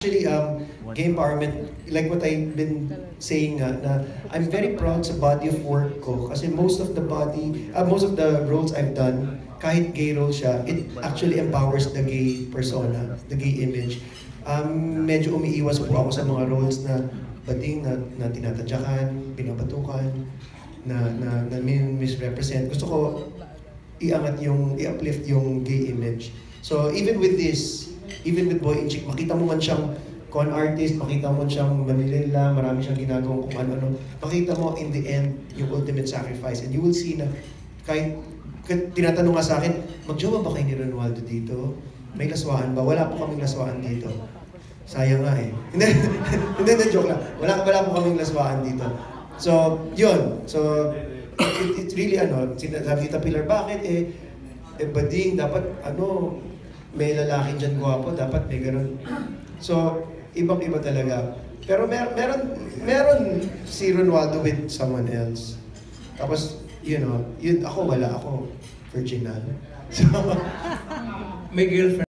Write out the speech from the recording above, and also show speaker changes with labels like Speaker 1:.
Speaker 1: Actually, gay empowerment, like what I've been saying na I'm very proud sa body of work ko kasi most of the roles I've done, kahit gay role siya, it actually empowers the gay persona, the gay image. Medyo umiiwas po ako sa mga roles na bading na tinatadyakan, pinapatukan, na misrepresent. Gusto ko i-uplift yung gay image. So even with this, even with Boy and Chick, makita mo man siyang con artist, makita mo siyang manilila, marami siyang ginagawang kung ano-ano. Makita mo in the end yung ultimate sacrifice. And you will see na kahit tinatanong nga sa akin, magjowa ba kayo ni Ronaldo dito? May laswaan ba? Wala po kaming laswaan dito. Sayang nga eh. Hindi, joke lang. Wala po kaming laswaan dito. So, yun. So, it's really sabi kita Pilar, bakit bading, dapat may lalaki dyan gwapo, dapat may ganun. So, ibang-iba talaga. Pero meron si Ronaldo with someone else. Tapos, yun, ako wala ako. Virginal. So,
Speaker 2: May girlfriend.